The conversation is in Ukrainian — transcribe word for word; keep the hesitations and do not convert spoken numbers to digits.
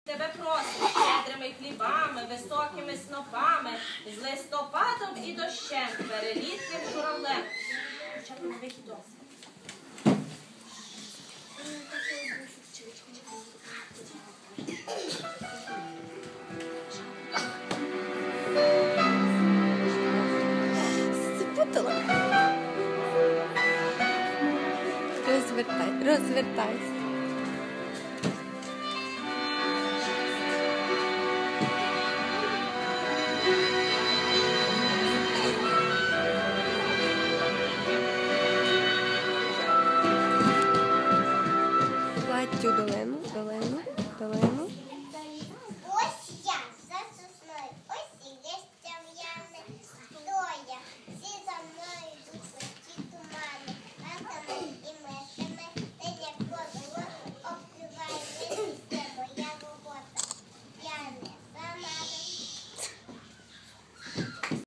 Тебе просимо щедрими хлібами, високими снопами, з листопадом і дощем, перелітлим журавлем. Початку вихід досить. Розвертай, розвертай.